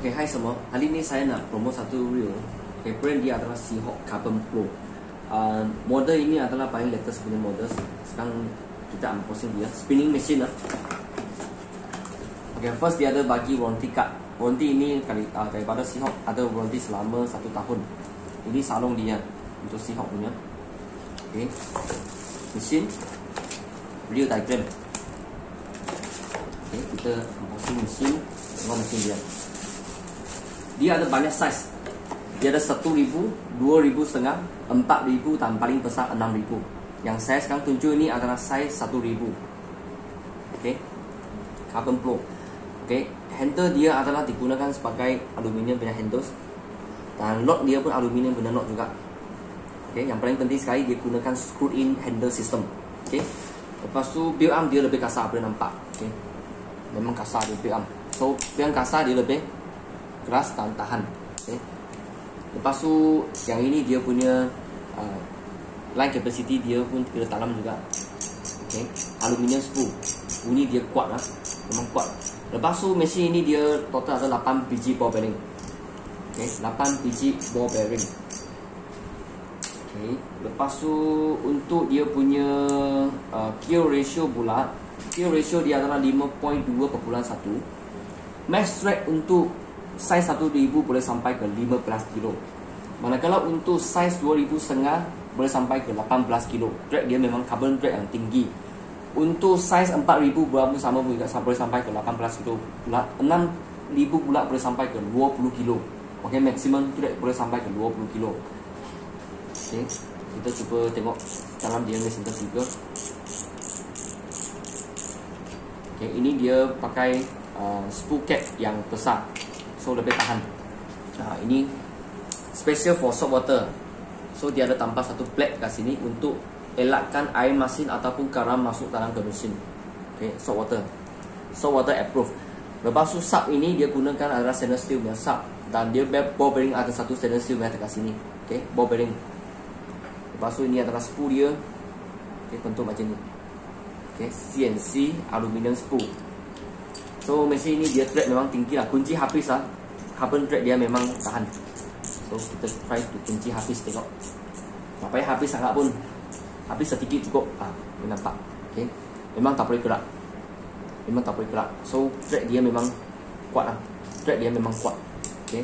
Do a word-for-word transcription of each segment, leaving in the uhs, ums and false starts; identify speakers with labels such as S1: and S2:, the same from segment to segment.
S1: Okay, hai semua. Hari ini saya nak promo satu reel. Okay, brand dia adalah Seahawk Carbon Pro. Uh, model ini adalah paling latest punya model. Sekarang kita unboxing dia. Spinning machine lah. Okay, first dia ada bagi warranty card. Warranty ini kali uh, daripada Seahawk ada warranty selama satu tahun. Ini salung dia untuk Seahawk punya. Okay, mesin, reel diagram. Okay, kita unboxing mesin. Tengok mesin dia. Dia ada banyak size. Dia ada satu ribu, dua ribu setengah, empat ribu dan paling besar enam ribu. Yang saya sekarang tunjuk ini adalah size satu ribu. Oke. Carbon Pro. Oke, handle dia adalah digunakan sebagai aluminium punya handles. Dan lock dia pun aluminium punya lock juga. Oke, yang paling penting sekali dia gunakan screw in handle system. Oke. Lepas tu build arm dia lebih kasar, boleh nampak. Oke. Memang kasar dia build arm. So, yang kasar dia lebih keras dan tahan. Okay. Lepas tu yang ini dia punya uh, line capacity dia pun kira dalam juga. Okay. Aluminium spool. Bunyi dia kuat lah. Memang kuat. Lepas tu mesin ini dia total ada lapan biji ball bearing. Okay. lapan biji ball bearing. Okay. Lepas tu untuk dia punya uh, keel ratio bulat. Keel ratio dia adalah lima koma dua per satu. Max drag untuk size satu ribu boleh sampai ke lima belas kilo. Manakala untuk size dua ribu setengah boleh sampai ke lapan belas kilo. Drag dia memang carbon drag yang tinggi. Untuk size empat ribu pula sama juga boleh sampai ke lapan belas kilo. enam ribu pula boleh sampai ke dua puluh kilo. Okey, maksimum drag boleh sampai ke dua puluh kilo. Okey, kita cuba tengok dalam dia mesin juga. Okey, ini dia pakai uh, spool cap yang besar. So lebih tahan. Nah, ini special for salt water. So dia ada tambah satu plate kat sini untuk elakkan air masin ataupun garam masuk dalam ke mesin. Okay, salt water. Salt water approved. Lepas tu sub ini dia gunakan adalah stainless steel punya sub. Dan dia ball bearing ada satu stainless steel punya kat sini. Okay, ball bearing. Lepas tu ini adalah spool dia. Okay, bentuk macam ni. Okay, C N C aluminium spool. So mesin ini dia drag memang tinggi lah. Kunci habis lah. Carbon drag dia memang tahan. So kita try to kunci habis, tengok. Tak payah habis sangat pun. Habis sedikit cukup. Ah, boleh nampak. Okay. Memang tak boleh gerak. Memang tak boleh gerak. So drag dia memang kuat lah. Drag dia memang kuat. Okay.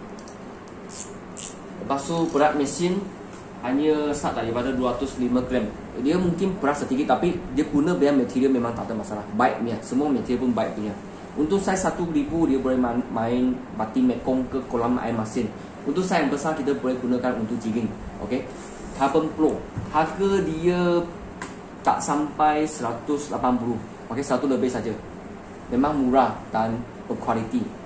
S1: Lepas tu berat mesin hanya start daripada dua ratus lima gram. Dia mungkin berat sedikit tapi dia guna biar material memang tak ada masalah. Baik punya. Semua material pun baik punya. Untuk size satu ribu dia boleh main, main bati mekong ke kolam air masin. Untuk size yang besar kita boleh gunakan untuk jigging. Okey. Carbon Pro. Harga dia tak sampai seratus lapan puluh. Okey, satu lebih saja. Memang murah dan berkualiti.